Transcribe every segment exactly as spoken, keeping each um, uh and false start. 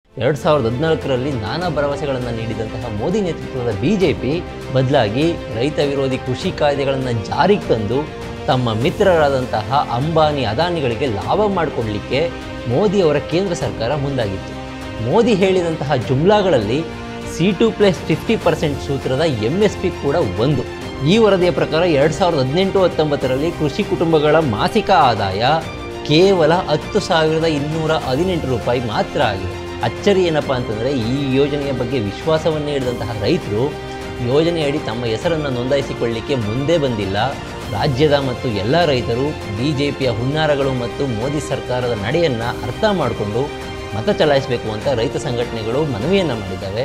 ಎರಡು ಸಾವಿರದ ಹದಿನಾಲ್ಕರಲ್ಲಿ ನಾನಾ ಭರವಸೆಗಳನ್ನು ನೀಡಿದಂತಹ ಮೋದಿ ನೇತೃತ್ವದ ಬಿ ಜೆ ಪಿ ಬದಲಾಗಿ ರೈತ ವಿರೋಧಿ ಕೃಷಿ ಕಾಯ್ದೆಗಳನ್ನು ಜಾರಿಗೆ ತಂದು ತಮ್ಮ ಮಿತ್ರರಾದಂತಹ ಅಂಬಾನಿ ಅದಾನಿಗಳಿಗೆ ಲಾಭ ಮಾಡಿಕೊಡಲಿಕ್ಕೆ ಮೋದಿಯವರ ಕೇಂದ್ರ ಸರ್ಕಾರ ಮುಂದಾಗಿತ್ತು. ಮೋದಿ ಹೇಳಿದಂತಹ ಜುಮ್ಲಾಗಳಲ್ಲಿ C two plus fifty percent ಸೂತ್ರದ ಎಮ್ ಎಸ್ ಪಿ ಕೂಡ ಒಂದು. ಈ ವರದಿಯ ಪ್ರಕಾರ ಎರಡು ಸಾವಿರದ ಹದಿನೆಂಟು ಹತ್ತೊಂಬತ್ತರಲ್ಲಿ ಕೃಷಿ ಕುಟುಂಬಗಳ ಮಾಸಿಕ ಆದಾಯ ಕೇವಲ ಹತ್ತು ಸಾವಿರದ ಇನ್ನೂರ ಹದಿನೆಂಟು ರೂಪಾಯಿ ಮಾತ್ರ ಆಗಿದೆ. ಅಚ್ಚರಿ ಏನಪ್ಪ ಅಂತಂದರೆ, ಈ ಯೋಜನೆಯ ಬಗ್ಗೆ ವಿಶ್ವಾಸವನ್ನೇ ಹಿಡಿದಂತಹ ರೈತರು ಯೋಜನೆಯಡಿ ತಮ್ಮ ಹೆಸರನ್ನು ನೋಂದಾಯಿಸಿಕೊಳ್ಳಲಿಕ್ಕೆ ಮುಂದೆ ಬಂದಿಲ್ಲ. ರಾಜ್ಯದ ಮತ್ತು ಎಲ್ಲ ರೈತರು ಬಿ ಜೆ ಪಿಯ ಹುನ್ನಾರಗಳು ಮತ್ತು ಮೋದಿ ಸರ್ಕಾರದ ನಡೆಯನ್ನು ಅರ್ಥ ಮಾಡಿಕೊಂಡು ಮತ ಚಲಾಯಿಸಬೇಕು ಅಂತ ರೈತ ಸಂಘಟನೆಗಳು ಮನವಿಯನ್ನು ಮಾಡಿದ್ದಾವೆ.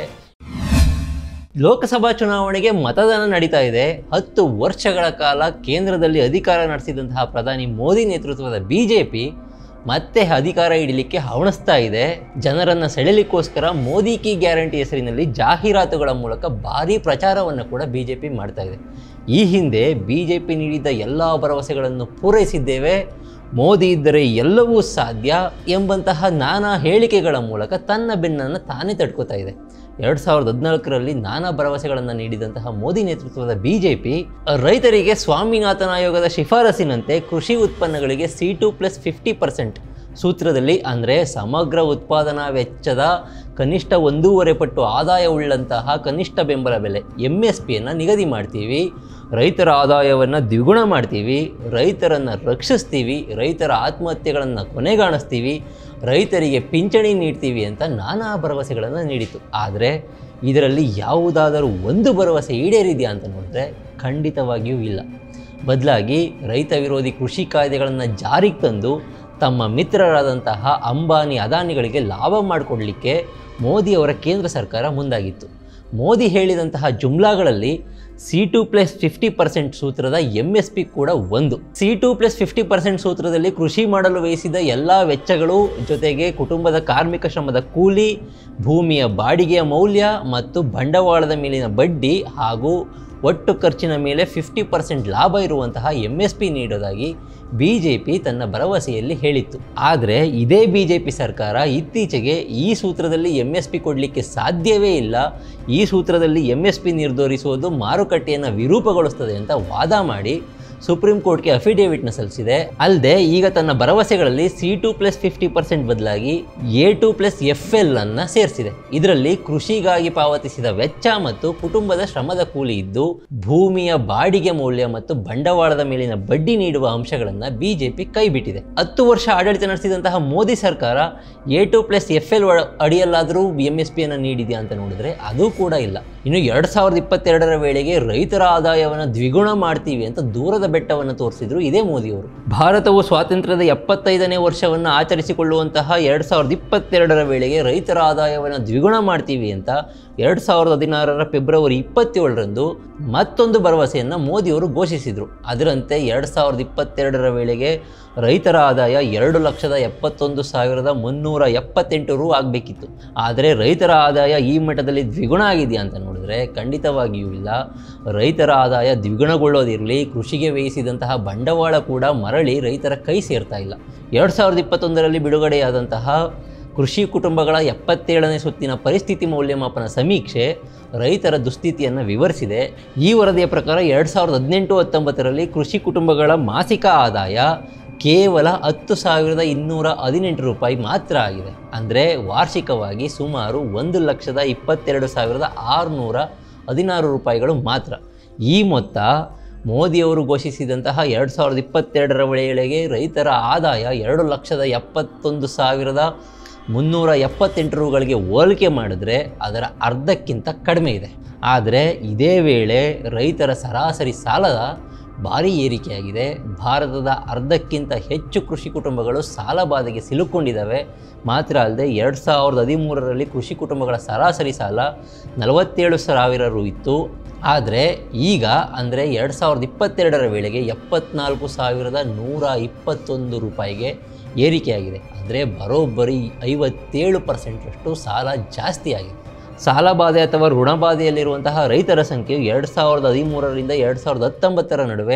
ಲೋಕಸಭಾ ಚುನಾವಣೆಗೆ ಮತದಾನ ನಡೀತಾ ಇದೆ. ಹತ್ತು ವರ್ಷಗಳ ಕಾಲ ಕೇಂದ್ರದಲ್ಲಿ ಅಧಿಕಾರ ನಡೆಸಿದಂತಹ ಪ್ರಧಾನಿ ಮೋದಿ ನೇತೃತ್ವದ ಬಿ ಜೆ ಪಿ ಮತ್ತೆ ಅಧಿಕಾರ ಹಿಡಿಲಿಕ್ಕೆ ಹವಣಿಸ್ತಾ ಇದೆ. ಜನರನ್ನು ಸೆಳೆಯಲಿಕ್ಕೋಸ್ಕರ ಮೋದಿ ಕಿ ಗ್ಯಾರಂಟಿ ಹೆಸರಿನಲ್ಲಿ ಜಾಹೀರಾತುಗಳ ಮೂಲಕ ಭಾರೀ ಪ್ರಚಾರವನ್ನು ಕೂಡ ಬಿ ಜೆ ಪಿ ಮಾಡ್ತಾ ಇದೆ. ಈ ಹಿಂದೆ ಬಿ ಜೆ ಪಿ ನೀಡಿದ ಎಲ್ಲ ಭರವಸೆಗಳನ್ನು ಪೂರೈಸಿದ್ದೇವೆ, ಮೋದಿ ಇದ್ದರೆ ಎಲ್ಲವೂ ಸಾಧ್ಯ ಎಂಬಂತಹ ನಾನಾ ಹೇಳಿಕೆಗಳ ಮೂಲಕ ತನ್ನ ಬೆನ್ನನ್ನು ತಾನೇ ತಡ್ಕೋತಾ ಇದೆ. ಎರಡು ಸಾವಿರದ ಹದಿನಾಲ್ಕರಲ್ಲಿ ನಾನಾ ಭರವಸೆಗಳನ್ನು ನೀಡಿದಂತಹ ಮೋದಿ ನೇತೃತ್ವದ ಬಿ ಜೆ ಪಿ ರೈತರಿಗೆ ಸ್ವಾಮಿನಾಥನ್ ಆಯೋಗದ ಶಿಫಾರಸಿನಂತೆ ಕೃಷಿ ಉತ್ಪನ್ನಗಳಿಗೆ C two plus fifty percent ಸೂತ್ರದಲ್ಲಿ, ಅಂದರೆ ಸಮಗ್ರ ಉತ್ಪಾದನಾ ವೆಚ್ಚದ ಕನಿಷ್ಠ ಒಂದೂವರೆ ಪಟ್ಟು ಆದಾಯವುಳ್ಳಂತಹ ಕನಿಷ್ಠ ಬೆಂಬಲ ಬೆಲೆ ಎಮ್ ಎಸ್ ಪಿಯನ್ನು ನಿಗದಿ ಮಾಡ್ತೀವಿ, ರೈತರ ಆದಾಯವನ್ನು ದ್ವಿಗುಣ ಮಾಡ್ತೀವಿ, ರೈತರನ್ನು ರಕ್ಷಿಸ್ತೀವಿ, ರೈತರ ಆತ್ಮಹತ್ಯೆಗಳನ್ನು ಕೊನೆಗಾಣಿಸ್ತೀವಿ, ರೈತರಿಗೆ ಪಿಂಚಣಿ ನೀಡ್ತೀವಿ ಅಂತ ನಾನಾ ಭರವಸೆಗಳನ್ನು ನೀಡಿತು. ಆದರೆ ಇದರಲ್ಲಿ ಯಾವುದಾದರೂ ಒಂದು ಭರವಸೆ ಈಡೇರಿದೆಯಾ ಅಂತ ನೋಡಿದ್ರೆ ಖಂಡಿತವಾಗಿಯೂ ಇಲ್ಲ. ಬದಲಾಗಿ ರೈತ ವಿರೋಧಿ ಕೃಷಿ ಕಾಯ್ದೆಗಳನ್ನು ಜಾರಿಗೆ ತಂದು ತಮ್ಮ ಮಿತ್ರರಾದಂತಹ ಅಂಬಾನಿ ಅದಾನಿಗಳಿಗೆ ಲಾಭ ಮಾಡಿಕೊಡಲಿಕ್ಕೆ ಮೋದಿಯವರ ಕೇಂದ್ರ ಸರ್ಕಾರ ಮುಂದಾಗಿತ್ತು. ಮೋದಿ ಹೇಳಿದಂತಹ ಜುಮ್ಲಾಗಳಲ್ಲಿ C two plus fifty percent ಸೂತ್ರದ ಎಮ್ ಎಸ್ ಪಿ ಕೂಡ ಒಂದು. C two plus fifty percent ಸೂತ್ರದಲ್ಲಿ ಕೃಷಿ ಮಾಡಲು ವಹಿಸಿದ ಎಲ್ಲ ವೆಚ್ಚಗಳು ಜೊತೆಗೆ ಕುಟುಂಬದ ಕಾರ್ಮಿಕ ಶ್ರಮದ ಕೂಲಿ, ಭೂಮಿಯ ಬಾಡಿಗೆಯ ಮೌಲ್ಯ ಮತ್ತು ಬಂಡವಾಳದ ಮೇಲಿನ ಬಡ್ಡಿ ಹಾಗೂ ಒಟ್ಟು ಖರ್ಚಿನ ಮೇಲೆ ಫಿಫ್ಟಿ ಪರ್ಸೆಂಟ್ ಲಾಭ ಇರುವಂತಹ ಎಮ್ ಎಸ್ ಪಿ ನೀಡೋದಾಗಿ ಬಿ ಜೆ ಪಿ ತನ್ನ ಭರವಸೆಯಲ್ಲಿ ಹೇಳಿತ್ತು. ಆದರೆ ಇದೇ ಬಿ ಜೆ ಪಿ ಸರ್ಕಾರ ಇತ್ತೀಚೆಗೆ ಈ ಸೂತ್ರದಲ್ಲಿ ಎಮ್ ಎಸ್ ಪಿ ಕೊಡಲಿಕ್ಕೆ ಸಾಧ್ಯವೇ ಇಲ್ಲ, ಈ ಸೂತ್ರದಲ್ಲಿ ಎಮ್ ಎಸ್ ಪಿ ನಿರ್ಧರಿಸುವುದು ಮಾರುಕಟ್ಟೆಯನ್ನು ವಿರೂಪಗೊಳಿಸ್ತದೆ ಅಂತ ವಾದ ಮಾಡಿ ಸುಪ್ರೀಂ ಕೋರ್ಟ್ಗೆ ಅಫಿಡೇವಿಟ್ನ ಸಲ್ಲಿಸಿದೆ. ಅಲ್ಲದೆ ಈಗ ತನ್ನ ಭರವಸೆಗಳಲ್ಲಿ C two plus fifty percent ಬದಲಾಗಿ A two plus F L ಅನ್ನು ಸೇರಿಸಿದೆ. ಇದರಲ್ಲಿ ಕೃಷಿಗಾಗಿ ಪಾವತಿಸಿದ ವೆಚ್ಚ ಮತ್ತು ಕುಟುಂಬದ ಶ್ರಮದ ಕೂಲಿ ಇದ್ದು ಭೂಮಿಯ ಬಾಡಿಗೆ ಮೌಲ್ಯ ಮತ್ತು ಬಂಡವಾಳದ ಮೇಲಿನ ಬಡ್ಡಿ ನೀಡುವ ಅಂಶಗಳನ್ನು ಬಿಜೆಪಿ ಕೈಬಿಟ್ಟಿದೆ. ಹತ್ತು ವರ್ಷ ಆಡಳಿತ ನಡೆಸಿದಂತಹ ಮೋದಿ ಸರ್ಕಾರ A two plus F L ಅಡಿಯಲ್ಲಾದರೂ ಎಂ ಎಸ್ ಪಿಯನ್ನು ನೀಡಿದೆಯಾ ಅಂತ ನೋಡಿದ್ರೆ ಅದು ಕೂಡ ಇಲ್ಲ. ಇನ್ನು ಎರಡು ಸಾವಿರದ ಇಪ್ಪತ್ತೆರಡರ ವೇಳೆಗೆ ರೈತರ ಆದಾಯವನ್ನು ದ್ವಿಗುಣ ಮಾಡ್ತೀವಿ ಅಂತ ದೂರದ ಬೆಟ್ಟವನ್ನು ತೋರಿಸಿದ್ರು ಇದೇ ಮೋದಿಯವರು. ಭಾರತವು ಸ್ವಾತಂತ್ರ್ಯದ ಎಪ್ಪತ್ತೈದನೇ ವರ್ಷವನ್ನು ಆಚರಿಸಿಕೊಳ್ಳುವಂತಹ ಎರಡು ಸಾವಿರದ ಇಪ್ಪತ್ತೆರಡರ ವೇಳೆಗೆ ರೈತರ ಆದಾಯವನ್ನು ದ್ವಿಗುಣ ಮಾಡ್ತೀವಿ ಅಂತ ಎರಡು ಸಾವಿರದ ಹದಿನಾರರ ಫೆಬ್ರವರಿ ಇಪ್ಪತ್ತೇಳರಂದು ಮತ್ತೊಂದು ಭರವಸೆಯನ್ನು ಮೋದಿಯವರು ಘೋಷಿಸಿದರು. ಅದರಂತೆ ಎರಡು ಸಾವಿರದ ಇಪ್ಪತ್ತೆರಡರ ವೇಳೆಗೆ ರೈತರ ಆದಾಯ ಎರಡು ಲಕ್ಷದ ಎಪ್ಪತ್ತೊಂದು ಸಾವಿರದ ಮುನ್ನೂರ ಎಪ್ಪತ್ತೆಂಟು ರು ಆಗಬೇಕಿತ್ತು. ಆದರೆ ರೈತರ ಆದಾಯ ಈ ಮಟ್ಟದಲ್ಲಿ ದ್ವಿಗುಣ ಆಗಿದೆಯಾ ಅಂತ ನೋಡಿದ್ರೆ ಖಂಡಿತವಾಗಿಯೂ ಇಲ್ಲ. ರೈತರ ಆದಾಯ ದ್ವಿಗುಣಗೊಳ್ಳೋದಿರಲಿ, ಕೃಷಿಗೆ ವ್ಯಯಿಸಿದಂತಹ ಬಂಡವಾಳ ಕೂಡ ಮರಳಿ ರೈತರ ಕೈ ಸೇರ್ತಾ ಇಲ್ಲ. ಎರಡು ಸಾವಿರದ ಇಪ್ಪತ್ತೊಂದರಲ್ಲಿ ಬಿಡುಗಡೆಯಾದಂತಹ ಕೃಷಿ ಕುಟುಂಬಗಳ ಎಪ್ಪತ್ತೇಳನೇ ಸುತ್ತಿನ ಪರಿಸ್ಥಿತಿ ಮೌಲ್ಯಮಾಪನ ಸಮೀಕ್ಷೆ ರೈತರ ದುಸ್ಥಿತಿಯನ್ನು ವಿವರಿಸಿದೆ. ಈ ವರದಿಯ ಪ್ರಕಾರ ಎರಡು ಸಾವಿರದ ಹದಿನೆಂಟು ಹತ್ತೊಂಬತ್ತರಲ್ಲಿ ಕೃಷಿ ಕುಟುಂಬಗಳ ಮಾಸಿಕ ಆದಾಯ ಕೇವಲ ಹತ್ತು ಸಾವಿರದ ಇನ್ನೂರ ಹದಿನೆಂಟು ರೂಪಾಯಿ ಮಾತ್ರ ಆಗಿದೆ. ಅಂದರೆ ವಾರ್ಷಿಕವಾಗಿ ಸುಮಾರು ಒಂದು ಲಕ್ಷದ ಇಪ್ಪತ್ತೆರಡು ಸಾವಿರದ ಆರುನೂರ ಹದಿನಾರು ರೂಪಾಯಿಗಳು ಮಾತ್ರ. ಈ ಮೊತ್ತ ಮೋದಿಯವರು ಘೋಷಿಸಿದಂತಹ ಎರಡು ಸಾವಿರದ ಇಪ್ಪತ್ತೆರಡರ ವೇಳೆಗೆ ರೈತರ ಆದಾಯ ಎರಡು ಲಕ್ಷದ ಎಪ್ಪತ್ತೊಂದು ಸಾವಿರದ ಮುನ್ನೂರ ಎಪ್ಪತ್ತೆಂಟು ರೂಗಳಿಗೆ ಹೋಲಿಕೆ ಮಾಡಿದ್ರೆ ಅದರ ಅರ್ಧಕ್ಕಿಂತ ಕಡಿಮೆ ಇದೆ. ಆದರೆ ಇದೇ ವೇಳೆ ರೈತರ ಸರಾಸರಿ ಸಾಲದ ಭಾರೀ ಏರಿಕೆಯಾಗಿದೆ. ಭಾರತದ ಅರ್ಧಕ್ಕಿಂತ ಹೆಚ್ಚು ಕೃಷಿ ಕುಟುಂಬಗಳು ಸಾಲಬಾಧೆಗೆ ಸಿಲುಕೊಂಡಿದ್ದಾವೆ. ಮಾತ್ರ ಅಲ್ಲದೆ ಎರಡು ಸಾವಿರದ ಹದಿಮೂರರಲ್ಲಿ ಕೃಷಿ ಕುಟುಂಬಗಳ ಸರಾಸರಿ ಸಾಲ ನಲವತ್ತೇಳು ಸಾವಿರ ರು ಇತ್ತು. ಆದರೆ ಈಗ ಅಂದರೆ ಎರಡು ಸಾವಿರದ ಇಪ್ಪತ್ತೆರಡರ ವೇಳೆಗೆ ಎಪ್ಪತ್ನಾಲ್ಕು ಸಾವಿರದ ನೂರ ಇಪ್ಪತ್ತೊಂದು ರೂಪಾಯಿಗೆ ಏರಿಕೆಯಾಗಿದೆ. ಅಂದರೆ ಬರೋಬ್ಬರಿ ಐವತ್ತೇಳು ಪರ್ಸೆಂಟರಷ್ಟು ಸಾಲ ಜಾಸ್ತಿ ಆಗಿದೆ. ಸಾಲಬಾಧೆ ಅಥವಾ ಋಣಬಾಧೆಯಲ್ಲಿರುವಂತಹ ರೈತರ ಸಂಖ್ಯೆ ಎರಡು ಸಾವಿರದ ಹದಿಮೂರರಿಂದ ಎರಡು ಸಾವಿರದ ಹತ್ತೊಂಬತ್ತರ ನಡುವೆ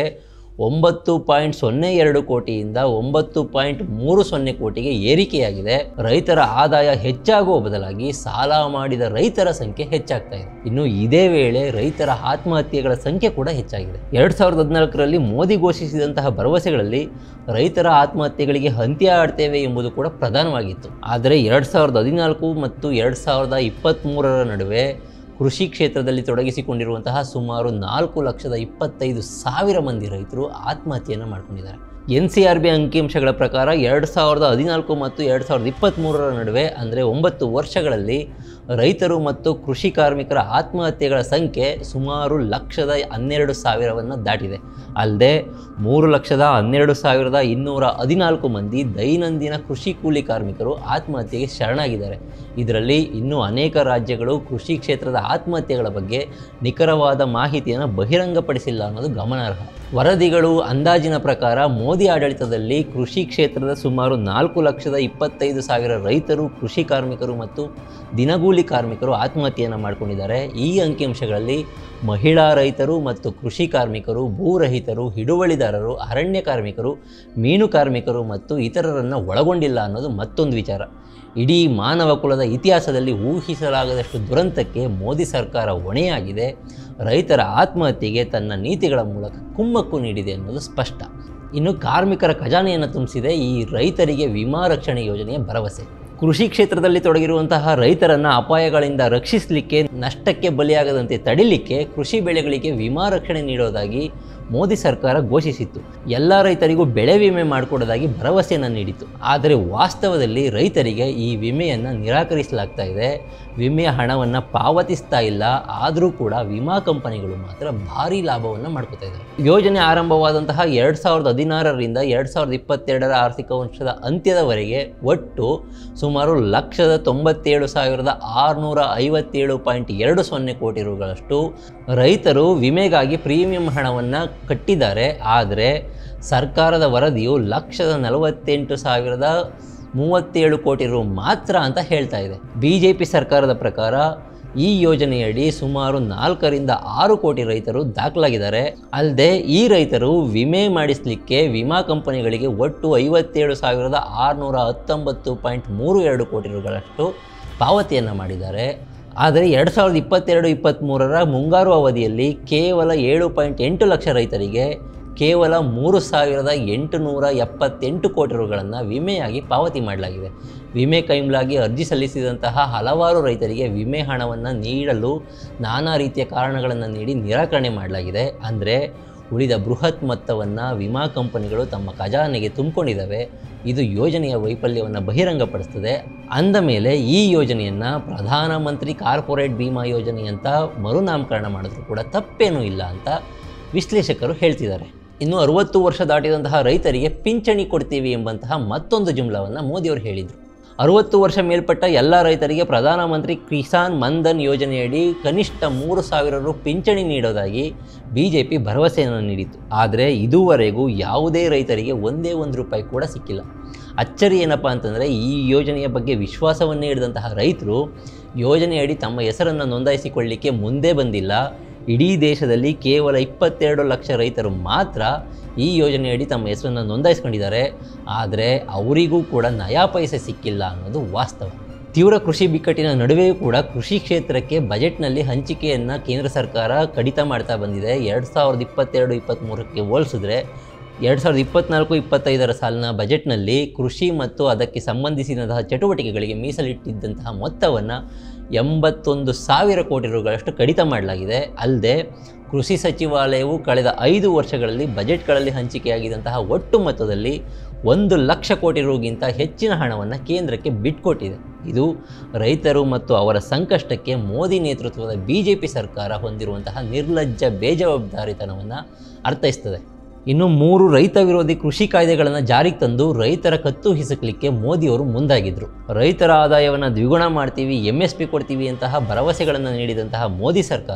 ಒಂಬತ್ತು ಪಾಯಿಂಟ್ ಸೊನ್ನೆ ಎರಡು ಕೋಟಿಯಿಂದ ಒಂಬತ್ತು ಪಾಯಿಂಟ್ ಮೂರು ಸೊನ್ನೆ ಕೋಟಿಗೆ ಏರಿಕೆಯಾಗಿದೆ. ರೈತರ ಆದಾಯ ಹೆಚ್ಚಾಗುವ ಬದಲಾಗಿ ಸಾಲ ಮಾಡಿದ ರೈತರ ಸಂಖ್ಯೆ ಹೆಚ್ಚಾಗ್ತಾ ಇದೆ. ಇನ್ನು ಇದೇ ವೇಳೆ ರೈತರ ಆತ್ಮಹತ್ಯೆಗಳ ಸಂಖ್ಯೆ ಕೂಡ ಹೆಚ್ಚಾಗಿದೆ. ಎರಡ್ ಸಾವಿರದ ಹದಿನಾಲ್ಕರಲ್ಲಿ ಮೋದಿ ಘೋಷಿಸಿದಂತಹ ಭರವಸೆಗಳಲ್ಲಿ ರೈತರ ಆತ್ಮಹತ್ಯೆಗಳಿಗೆ ಅಂತ್ಯ ಆಡ್ತೇವೆ ಎಂಬುದು ಕೂಡ ಪ್ರಧಾನವಾಗಿತ್ತು. ಆದರೆ ಎರಡು ಸಾವಿರದ ಹದಿನಾಲ್ಕು ಮತ್ತು ಎರಡು ಸಾವಿರದ ಇಪ್ಪತ್ತ್ಮೂರರ ನಡುವೆ ಕೃಷಿ ಕ್ಷೇತ್ರದಲ್ಲಿ ತೊಡಗಿಸಿಕೊಂಡಿರುವಂತಹ ಸುಮಾರು ನಾಲ್ಕು ಲಕ್ಷದ ಇಪ್ಪತ್ತೈದು ಸಾವಿರ ಮಂದಿ ರೈತರು ಆತ್ಮಹತ್ಯೆಯನ್ನು ಮಾಡ್ಕೊಂಡಿದ್ದಾರೆ. ಎನ್ ಸಿ ಆರ್ ಬಿ ಅಂಕಿಅಂಶಗಳ ಪ್ರಕಾರ ಎರಡು ಸಾವಿರದ ಹದಿನಾಲ್ಕು ಮತ್ತು ಎರಡು ಸಾವಿರದ ಇಪ್ಪತ್ತ್ಮೂರರ ನಡುವೆ ಅಂದರೆ ಒಂಬತ್ತು ವರ್ಷಗಳಲ್ಲಿ ರೈತರು ಮತ್ತು ಕೃಷಿ ಕಾರ್ಮಿಕರ ಆತ್ಮಹತ್ಯೆಗಳ ಸಂಖ್ಯೆ ಸುಮಾರು ಲಕ್ಷದ ಹನ್ನೆರಡು ಸಾವಿರವನ್ನು ದಾಟಿದೆ. ಅಲ್ಲದೆ ಮೂರು ಲಕ್ಷದ ಹನ್ನೆರಡು ಸಾವಿರದ ಇನ್ನೂರ ಹದಿನಾಲ್ಕು ಮಂದಿ ದೈನಂದಿನ ಕೃಷಿ ಕೂಲಿ ಕಾರ್ಮಿಕರು ಆತ್ಮಹತ್ಯೆಗೆ ಶರಣಾಗಿದ್ದಾರೆ. ಇದರಲ್ಲಿ ಇನ್ನೂ ಅನೇಕ ರಾಜ್ಯಗಳು ಕೃಷಿ ಕ್ಷೇತ್ರದ ಆತ್ಮಹತ್ಯೆಗಳ ಬಗ್ಗೆ ನಿಖರವಾದ ಮಾಹಿತಿಯನ್ನು ಬಹಿರಂಗಪಡಿಸಿಲ್ಲ ಅನ್ನೋದು ಗಮನಾರ್ಹ. ವರದಿಗಳು ಅಂದಾಜಿನ ಪ್ರಕಾರ ಮೋದಿ ಆಡಳಿತದಲ್ಲಿ ಕೃಷಿ ಕ್ಷೇತ್ರದ ಸುಮಾರು ನಾಲ್ಕು ಲಕ್ಷದ ಇಪ್ಪತ್ತೈದು ಸಾವಿರ ರೈತರು, ಕೃಷಿ ಕಾರ್ಮಿಕರು ಮತ್ತು ದಿನಗೂಲಿ ಕಾರ್ಮಿಕರು ಆತ್ಮಹತ್ಯೆಯನ್ನು ಮಾಡಿಕೊಂಡಿದ್ದಾರೆ. ಈ ಅಂಕಿಅಂಶಗಳಲ್ಲಿ ಮಹಿಳಾ ರೈತರು ಮತ್ತು ಕೃಷಿ ಕಾರ್ಮಿಕರು, ಭೂರಹಿತರು, ಹಿಡುವಳಿದಾರರು, ಅರಣ್ಯ ಕಾರ್ಮಿಕರು, ಮೀನು ಕಾರ್ಮಿಕರು ಮತ್ತು ಇತರರನ್ನು ಒಳಗೊಂಡಿಲ್ಲ ಅನ್ನೋದು ಮತ್ತೊಂದು ವಿಚಾರ. ಇಡೀ ಮಾನವ ಕುಲದ ಇತಿಹಾಸದಲ್ಲಿ ಊಹಿಸಲಾಗದಷ್ಟು ದುರಂತಕ್ಕೆ ಮೋದಿ ಸರ್ಕಾರ ಹೊಣೆಯಾಗಿದೆ. ರೈತರ ಆತ್ಮಹತ್ಯೆಗೆ ತನ್ನ ನೀತಿಗಳ ಮೂಲಕ ಕುಮ್ಮಕ್ಕು ನೀಡಿದೆ ಅನ್ನೋದು ಸ್ಪಷ್ಟ. ಇನ್ನು ಕಾರ್ಮಿಕರ ಖಜಾನೆಯನ್ನು ತುಂಬಿಸಿದೆ ಈ ರೈತರಿಗೆ ವಿಮಾ ರಕ್ಷಣೆ ಯೋಜನೆಯ ಭರವಸೆ. ಕೃಷಿ ಕ್ಷೇತ್ರದಲ್ಲಿ ತೊಡಗಿರುವಂತಹ ರೈತರನ್ನು ಅಪಾಯಗಳಿಂದ ರಕ್ಷಿಸಲಿಕ್ಕೆ, ನಷ್ಟಕ್ಕೆ ಬಲಿಯಾಗದಂತೆ ತಡಿಲಿಕ್ಕೆ ಕೃಷಿ ಬೆಳೆಗಳಿಗೆ ವಿಮಾ ರಕ್ಷಣೆ ನೀಡೋದಾಗಿ ಮೋದಿ ಸರ್ಕಾರ ಘೋಷಿಸಿತ್ತು. ಎಲ್ಲ ರೈತರಿಗೂ ಬೆಳೆ ವಿಮೆ ಮಾಡಿಕೊಡೋದಾಗಿ ಭರವಸೆಯನ್ನು ನೀಡಿತು. ಆದರೆ ವಾಸ್ತವದಲ್ಲಿ ರೈತರಿಗೆ ಈ ವಿಮೆಯನ್ನು ನಿರಾಕರಿಸಲಾಗ್ತಾ ಇದೆ. ವಿಮೆಯ ಹಣವನ್ನು ಪಾವತಿಸ್ತಾ ಇಲ್ಲ. ಆದರೂ ಕೂಡ ವಿಮಾ ಕಂಪನಿಗಳು ಮಾತ್ರ ಭಾರೀ ಲಾಭವನ್ನು ಮಾಡ್ಕೋತಾ ಇದ್ದಾರೆ. ಯೋಜನೆ ಆರಂಭವಾದಂತಹ ಎರಡು ಸಾವಿರದ ಹದಿನಾರರಿಂದ ಎರಡು ಸಾವಿರದ ಇಪ್ಪತ್ತೆರಡರ ಆರ್ಥಿಕ ವರ್ಷದ ಅಂತ್ಯದವರೆಗೆ ಒಟ್ಟು ಸುಮಾರು ಲಕ್ಷದ ತೊಂಬತ್ತೇಳು ಸಾವಿರದ ಆರುನೂರ ಐವತ್ತೇಳು ಪಾಯಿಂಟ್ ಎರಡು ಸೊನ್ನೆ ಕೋಟಿ ರುಗಳಷ್ಟು ರೈತರು ವಿಮೆಗಾಗಿ ಪ್ರೀಮಿಯಂ ಹಣವನ್ನು ಕಟ್ಟಿದ್ದಾರೆ. ಆದರೆ ಸರ್ಕಾರದ ವರದಿಯು ಲಕ್ಷದ ನಲವತ್ತೆಂಟು ಸಾವಿರದ ಮೂವತ್ತೇಳು ಕೋಟಿ ರು ಮಾತ್ರ ಅಂತ ಹೇಳ್ತಾ ಇದೆ. ಬಿ ಜೆ ಪಿ ಸರ್ಕಾರದ ಪ್ರಕಾರ ಈ ಯೋಜನೆಯಡಿ ಸುಮಾರು ನಾಲ್ಕರಿಂದ ಆರು ಕೋಟಿ ರೈತರು ದಾಖಲಾಗಿದ್ದಾರೆ. ಅಲ್ಲದೆ ಈ ರೈತರು ವಿಮೆ ಮಾಡಿಸಲಿಕ್ಕೆ ವಿಮಾ ಕಂಪನಿಗಳಿಗೆ ಒಟ್ಟು ಐವತ್ತೇಳು ಸಾವಿರದ ಆರುನೂರ ಹತ್ತೊಂಬತ್ತು ಪಾಯಿಂಟ್ ಮೂರು ಎರಡು ಕೋಟಿ ರುಗಳಷ್ಟು ಪಾವತಿಯನ್ನು ಮಾಡಿದ್ದಾರೆ. ಆದರೆ ಎರಡು ಸಾವಿರದ ಇಪ್ಪತ್ತೆರಡು ಇಪ್ಪತ್ತ್ಮೂರರ ಮುಂಗಾರು ಅವಧಿಯಲ್ಲಿ ಕೇವಲ ಏಳು ಪಾಯಿಂಟ್ ಎಂಟು ಲಕ್ಷ ರೈತರಿಗೆ ಕೇವಲ ಮೂರು ಸಾವಿರದ ಎಂಟುನೂರ ಎಪ್ಪತ್ತೆಂಟು ಕೋಟಿ ರುಗಳನ್ನು ವಿಮೆಯಾಗಿ ಪಾವತಿ ಮಾಡಲಾಗಿದೆ. ವಿಮೆ ಕೈಮಲಾಗಿ ಅರ್ಜಿ ಸಲ್ಲಿಸಿದಂತಹ ಹಲವಾರು ರೈತರಿಗೆ ವಿಮೆ ಹಣವನ್ನು ನೀಡಲು ನಾನಾ ರೀತಿಯ ಕಾರಣಗಳನ್ನು ನೀಡಿ ನಿರಾಕರಣೆ ಮಾಡಲಾಗಿದೆ. ಅಂದರೆ ಉಳಿದ ಬೃಹತ್ ಮೊತ್ತವನ್ನು ವಿಮಾ ಕಂಪನಿಗಳು ತಮ್ಮ ಖಜಾನೆಗೆ ತುಂಬಿಕೊಂಡಿದ್ದಾವೆ. ಇದು ಯೋಜನೆಯ ವೈಫಲ್ಯವನ್ನು ಬಹಿರಂಗಪಡಿಸ್ತದೆ. ಅಂದ ಮೇಲೆ ಈ ಯೋಜನೆಯನ್ನು ಪ್ರಧಾನಮಂತ್ರಿ ಕಾರ್ಪೊರೇಟ್ ವಿಮಾ ಯೋಜನೆ ಅಂತ ಮರುನಾಮಕರಣ ಮಾಡಿದ್ರೂ ಕೂಡ ತಪ್ಪೇನೂ ಇಲ್ಲ ಅಂತ ವಿಶ್ಲೇಷಕರು ಹೇಳ್ತಿದ್ದಾರೆ. ಇನ್ನು ಅರುವತ್ತು ವರ್ಷ ದಾಟಿದಂತಹ ರೈತರಿಗೆ ಪಿಂಚಣಿ ಕೊಡ್ತೀವಿ ಎಂಬಂತಹ ಮತ್ತೊಂದು ಜುಮ್ಲವನ್ನು ಮೋದಿಯವರು ಹೇಳಿದರು. ಅರುವತ್ತು ವರ್ಷ ಮೇಲ್ಪಟ್ಟ ಎಲ್ಲ ರೈತರಿಗೆ ಪ್ರಧಾನಮಂತ್ರಿ ಕಿಸಾನ್ ಮನ್ಧನ್ ಯೋಜನೆಯಡಿ ಕನಿಷ್ಠ ಮೂರು ಸಾವಿರ ರು ಪಿಂಚಣಿ ನೀಡೋದಾಗಿ ಬಿ ಜೆ ಪಿ ಭರವಸೆಯನ್ನು ನೀಡಿತು. ಆದರೆ ಇದುವರೆಗೂ ಯಾವುದೇ ರೈತರಿಗೆ ಒಂದೇ ಒಂದು ರೂಪಾಯಿ ಕೂಡ ಸಿಕ್ಕಿಲ್ಲ. ಅಚ್ಚರಿ ಏನಪ್ಪ ಅಂತಂದರೆ ಈ ಯೋಜನೆಯ ಬಗ್ಗೆ ವಿಶ್ವಾಸವನ್ನೇ ಹಿಡಿದಂತಹ ರೈತರು ಯೋಜನೆಯಡಿ ತಮ್ಮ ಹೆಸರನ್ನು ನೋಂದಾಯಿಸಿಕೊಳ್ಳಲಿಕ್ಕೆ ಮುಂದೆ ಬಂದಿಲ್ಲ. ಇಡೀ ದೇಶದಲ್ಲಿ ಕೇವಲ ಇಪ್ಪತ್ತೆರಡು ಲಕ್ಷ ರೈತರು ಮಾತ್ರ ಈ ಯೋಜನೆಯಡಿ ತಮ್ಮ ಹೆಸರನ್ನು ನೋಂದಾಯಿಸ್ಕೊಂಡಿದ್ದಾರೆ. ಆದರೆ ಅವರಿಗೂ ಕೂಡ ನಯಾ ಪೈಸೆ ಸಿಕ್ಕಿಲ್ಲ ಅನ್ನೋದು ವಾಸ್ತವ. ತೀವ್ರ ಕೃಷಿ ಬಿಕ್ಕಟ್ಟಿನ ನಡುವೆಯೂ ಕೂಡ ಕೃಷಿ ಕ್ಷೇತ್ರಕ್ಕೆ ಬಜೆಟ್ನಲ್ಲಿ ಹಂಚಿಕೆಯನ್ನು ಕೇಂದ್ರ ಸರ್ಕಾರ ಕಡಿತ ಮಾಡ್ತಾ ಬಂದಿದೆ. ಎರಡು ಸಾವಿರದ ಇಪ್ಪತ್ತೆರಡು ಇಪ್ಪತ್ತ್ಮೂರಕ್ಕೆ ಹೋಲಿಸಿದ್ರೆ ಎರಡು ಸಾವಿರದ ಇಪ್ಪತ್ತ್ನಾಲ್ಕು ಇಪ್ಪತ್ತೈದರ ಸಾಲಿನ ಬಜೆಟ್ನಲ್ಲಿ ಕೃಷಿ ಮತ್ತು ಅದಕ್ಕೆ ಸಂಬಂಧಿಸಿದಂತಹ ಚಟುವಟಿಕೆಗಳಿಗೆ ಮೀಸಲಿಟ್ಟಿದ್ದಂತಹ ಮೊತ್ತವನ್ನು ಎಂಬತ್ತೊಂದು ಸಾವಿರ ಕೋಟಿ ರುಗಳಷ್ಟು ಕಡಿತ ಮಾಡಲಾಗಿದೆ. ಅಲ್ಲದೆ ಕೃಷಿ ಸಚಿವಾಲಯವು ಕಳೆದ ಐದು ವರ್ಷಗಳಲ್ಲಿ ಬಜೆಟ್ಗಳಲ್ಲಿ ಹಂಚಿಕೆಯಾಗಿದ್ದಂತಹ ಒಟ್ಟು ಮೊತ್ತದಲ್ಲಿ ಒಂದು ಲಕ್ಷ ಕೋಟಿ ರುಗಿಂತ ಹೆಚ್ಚಿನ ಹಣವನ್ನು ಕೇಂದ್ರಕ್ಕೆ ಬಿಟ್ಕೊಟ್ಟಿದೆ. ಇದು ರೈತರು ಮತ್ತು ಅವರ ಸಂಕಷ್ಟಕ್ಕೆ ಮೋದಿ ನೇತೃತ್ವದ ಬಿ ಜೆ ಪಿ ಸರ್ಕಾರ ಹೊಂದಿರುವಂತಹ ನಿರ್ಲಜ್ಜ ಬೇಜವಾಬ್ದಾರಿತನವನ್ನು ಅರ್ಥೈಸ್ತದೆ. ಇನ್ನು ಮೂರು ರೈತ ವಿರೋಧಿ ಕೃಷಿ ಕಾಯ್ದೆಗಳನ್ನು ಜಾರಿಗೆ ತಂದು ರೈತರ ಕತ್ತು ಹಿಸುಕಲಿಕ್ಕೆ ಮೋದಿಯವರು ಮುಂದಾಗಿದ್ದರು. ರೈತರ ಆದಾಯವನ್ನು ದ್ವಿಗುಣ ಮಾಡ್ತೀವಿ, ಎಮ್ ಎಸ್ ಪಿ ಕೊಡ್ತೀವಿ ಅಂತಹ ಭರವಸೆಗಳನ್ನು ನೀಡಿದಂತಹ ಮೋದಿ ಸರ್ಕಾರ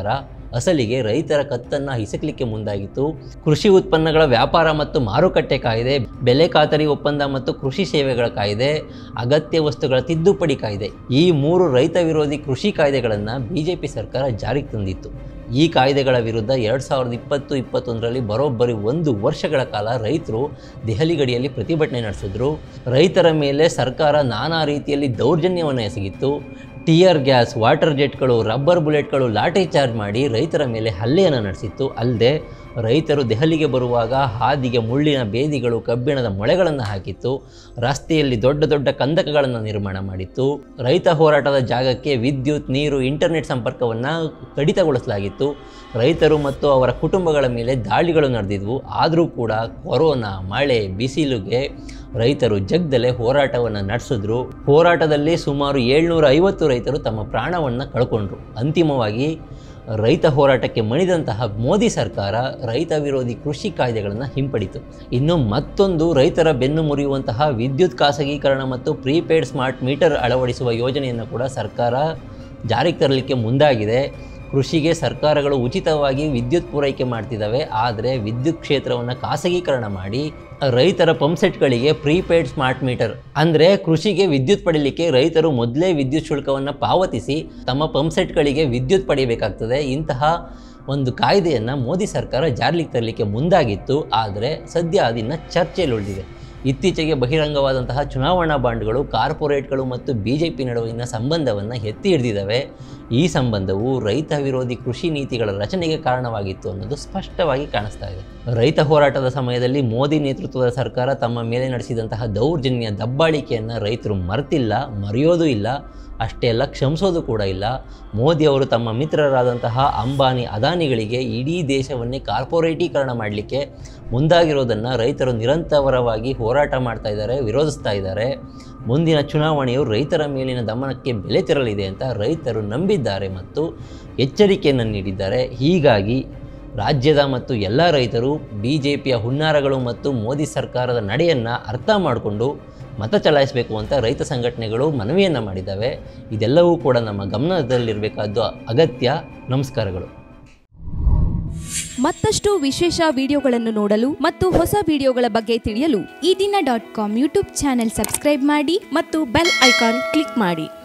ಅಸಲಿಗೆ ರೈತರ ಕತ್ತನ್ನು ಹಿಸಕಲಿಕ್ಕೆ ಮುಂದಾಗಿತ್ತು. ಕೃಷಿ ಉತ್ಪನ್ನಗಳ ವ್ಯಾಪಾರ ಮತ್ತು ಮಾರುಕಟ್ಟೆ ಕಾಯ್ದೆ, ಬೆಲೆ ಖಾತರಿ ಒಪ್ಪಂದ ಮತ್ತು ಕೃಷಿ ಸೇವೆಗಳ ಕಾಯ್ದೆ, ಅಗತ್ಯ ವಸ್ತುಗಳ ತಿದ್ದುಪಡಿ ಕಾಯ್ದೆ, ಈ ಮೂರು ರೈತ ವಿರೋಧಿ ಕೃಷಿ ಕಾಯ್ದೆಗಳನ್ನು ಬಿಜೆಪಿ ಸರ್ಕಾರ ಜಾರಿಗೆ ತಂದಿತ್ತು. ಈ ಕಾಯ್ದೆಗಳ ವಿರುದ್ಧ ಎರಡು ಸಾವಿರದ ಇಪ್ಪತ್ತು ಇಪ್ಪತ್ತೊಂದರಲ್ಲಿ ಬರೋಬ್ಬರಿ ಒಂದು ವರ್ಷಗಳ ಕಾಲ ರೈತರು ದೆಹಲಿ ಗಡಿಯಲ್ಲಿ ಪ್ರತಿಭಟನೆ ನಡೆಸಿದ್ರು. ರೈತರ ಮೇಲೆ ಸರ್ಕಾರ ನಾನಾ ರೀತಿಯಲ್ಲಿ ದೌರ್ಜನ್ಯವನ್ನು ಎಸಗಿತ್ತು. ಟಿಯರ್ ಗ್ಯಾಸ್, ವಾಟರ್ ಜೆಟ್ಗಳು, ರಬ್ಬರ್ ಬುಲೆಟ್ಗಳು ಲಾಠಿ ಚಾರ್ಜ್ ಮಾಡಿ ರೈತರ ಮೇಲೆ ಹಲ್ಲೆಯನ್ನು ನಡೆಸಿತ್ತು. ಅಲ್ಲದೆ ರೈತರು ದೆಹಲಿಗೆ ಬರುವಾಗ ಹಾದಿಗೆ ಮುಳ್ಳಿನ ಬೇದಿಗಳು, ಕಬ್ಬಿಣದ ಮೊಳೆಗಳನ್ನು ಹಾಕಿತ್ತು. ರಸ್ತೆಯಲ್ಲಿ ದೊಡ್ಡ ದೊಡ್ಡ ಕಂದಕಗಳನ್ನು ನಿರ್ಮಾಣ ಮಾಡಿತ್ತು. ರೈತ ಹೋರಾಟದ ಜಾಗಕ್ಕೆ ವಿದ್ಯುತ್, ನೀರು, ಇಂಟರ್ನೆಟ್ ಸಂಪರ್ಕವನ್ನು ಕಡಿತಗೊಳಿಸಲಾಗಿತ್ತು. ರೈತರು ಮತ್ತು ಅವರ ಕುಟುಂಬಗಳ ಮೇಲೆ ದಾಳಿಗಳು ನಡೆದಿದ್ವು. ಆದರೂ ಕೂಡ ಕೊರೋನಾ, ಮಳೆ, ಬಿಸಿಲಿಗೆ ರೈತರು ಜಗ್ದಲೆ ಹೋರಾಟವನ್ನು ನಡೆಸಿದ್ರು. ಹೋರಾಟದಲ್ಲಿ ಸುಮಾರು ಏಳ್ನೂರ ಐವತ್ತು ರೈತರು ತಮ್ಮ ಪ್ರಾಣವನ್ನು ಕಳ್ಕೊಂಡ್ರು. ಅಂತಿಮವಾಗಿ ರೈತ ಹೋರಾಟಕ್ಕೆ ಮಣಿದಂತಹ ಮೋದಿ ಸರ್ಕಾರ ರೈತ ವಿರೋಧಿ ಕೃಷಿ ಕಾಯ್ದೆಗಳನ್ನು ಹಿಂಪಡಿತು. ಇನ್ನು ಮತ್ತೊಂದು ರೈತರ ಬೆನ್ನು ಮುರಿಯುವಂತಹ ವಿದ್ಯುತ್ ಖಾಸಗೀಕರಣ ಮತ್ತು ಪ್ರೀಪೇಯ್ಡ್ ಸ್ಮಾರ್ಟ್ ಮೀಟರ್ ಅಳವಡಿಸುವ ಯೋಜನೆಯನ್ನು ಕೂಡ ಸರ್ಕಾರ ಜಾರಿಗೆ ತರಲಿಕ್ಕೆ ಮುಂದಾಗಿದೆ. ಕೃಷಿಗೆ ಸರ್ಕಾರಗಳು ಉಚಿತವಾಗಿ ವಿದ್ಯುತ್ ಪೂರೈಕೆ ಮಾಡ್ತಿದ್ದಾವೆ. ಆದರೆ ವಿದ್ಯುತ್ ಕ್ಷೇತ್ರವನ್ನು ಖಾಸಗೀಕರಣ ಮಾಡಿ ರೈತರ ಪಂಪ್ಸೆಟ್ಗಳಿಗೆ ಪ್ರೀಪೇಯ್ಡ್ ಸ್ಮಾರ್ಟ್ ಮೀಟರ್ ಅಂದರೆ ಕೃಷಿಗೆ ವಿದ್ಯುತ್ ಪಡೀಲಿಕ್ಕೆ ರೈತರು ಮೊದಲೇ ವಿದ್ಯುತ್ ಶುಲ್ಕವನ್ನು ಪಾವತಿಸಿ ತಮ್ಮ ಪಂಪ್ಸೆಟ್ಗಳಿಗೆ ವಿದ್ಯುತ್ ಪಡೆಯಬೇಕಾಗ್ತದೆ. ಇಂತಹ ಒಂದು ಕಾಯ್ದೆಯನ್ನು ಮೋದಿ ಸರ್ಕಾರ ಜಾರಿಗೆ ತರಲಿಕ್ಕೆ ಮುಂದಾಗಿತ್ತು. ಆದರೆ ಸದ್ಯ ಅದನ್ನು ಚರ್ಚೆಯಲ್ಲಿ ಉಳಿದಿದೆ. ಇತ್ತೀಚೆಗೆ ಬಹಿರಂಗವಾದಂತಹ ಚುನಾವಣಾ ಬಾಂಡ್ಗಳು ಕಾರ್ಪೊರೇಟ್ಗಳು ಮತ್ತು ಬಿ ಜೆ ಪಿ ನಡುವಿನ ಸಂಬಂಧವನ್ನು ಎತ್ತಿ ಹಿಡಿದಿದ್ದಾವೆ. ಈ ಸಂಬಂಧವು ರೈತ ವಿರೋಧಿ ಕೃಷಿ ನೀತಿಗಳ ರಚನೆಗೆ ಕಾರಣವಾಗಿತ್ತು ಅನ್ನೋದು ಸ್ಪಷ್ಟವಾಗಿ ಕಾಣಿಸ್ತಾ ಇದೆ. ರೈತ ಹೋರಾಟದ ಸಮಯದಲ್ಲಿ ಮೋದಿ ನೇತೃತ್ವದ ಸರ್ಕಾರ ತಮ್ಮ ಮೇಲೆ ನಡೆಸಿದಂತಹ ದೌರ್ಜನ್ಯ, ದಬ್ಬಾಳಿಕೆಯನ್ನು ರೈತರು ಮರೆತಿಲ್ಲ, ಮರೆಯೋದು ಇಲ್ಲ, ಅಷ್ಟೇ ಅಲ್ಲ ಕ್ಷಮಿಸೋದು ಕೂಡ ಇಲ್ಲ. ಮೋದಿ ಅವರು ತಮ್ಮ ಮಿತ್ರರಾದಂತಹ ಅಂಬಾನಿ, ಅದಾನಿಗಳಿಗೆ ಇಡೀ ದೇಶವನ್ನೇ ಕಾರ್ಪೊರೇಟೀಕರಣ ಮಾಡಲಿಕ್ಕೆ ಮುಂದಾಗಿರೋದನ್ನು ರೈತರು ನಿರಂತರವಾಗಿ ಹೋರಾಟ ಮಾಡ್ತಾ ಇದ್ದಾರೆ, ವಿರೋಧಿಸ್ತಾ ಇದ್ದಾರೆ. ಮುಂದಿನ ಚುನಾವಣೆಯು ರೈತರ ಮೇಲಿನ ದಮನಕ್ಕೆ ಬೆಲೆ ತೆರಲಿದೆ ಅಂತ ರೈತರು ನಂಬಿದ್ದಾರೆ ಮತ್ತು ಎಚ್ಚರಿಕೆಯನ್ನು ನೀಡಿದ್ದಾರೆ. ಹೀಗಾಗಿ ರಾಜ್ಯದ ಮತ್ತು ಎಲ್ಲ ರೈತರು ಬಿ ಜೆ ಪಿಯ ಹುನ್ನಾರಗಳು ಮತ್ತು ಮೋದಿ ಸರ್ಕಾರದ ನಡೆಯನ್ನು ಅರ್ಥ ಮಾಡಿಕೊಂಡು ಮತ ಚಲಾಯಿಸಬೇಕು ಅಂತ ರೈತ ಸಂಘಟನೆಗಳು ಮನವಿಯನ್ನು ಮಾಡಿದ್ದಾವೆ. ಇದೆಲ್ಲವೂ ಕೂಡ ನಮ್ಮ ಗಮನದಲ್ಲಿರಬೇಕಾದ ಅಗತ್ಯ. ನಮಸ್ಕಾರಗಳು. ಮತ್ತಷ್ಟು ವಿಶೇಷ ವಿಡಿಯೋಗಳನ್ನು ನೋಡಲು ಮತ್ತು ಹೊಸ ವಿಡಿಯೋಗಳ ಬಗ್ಗೆ ತಿಳಿಯಲು Ee Dina dot com YouTube channel subscribe ಮಾಡಿ ಮತ್ತು ಬೆಲ್ ಐಕಾನ್ ಕ್ಲಿಕ್ ಮಾಡಿ.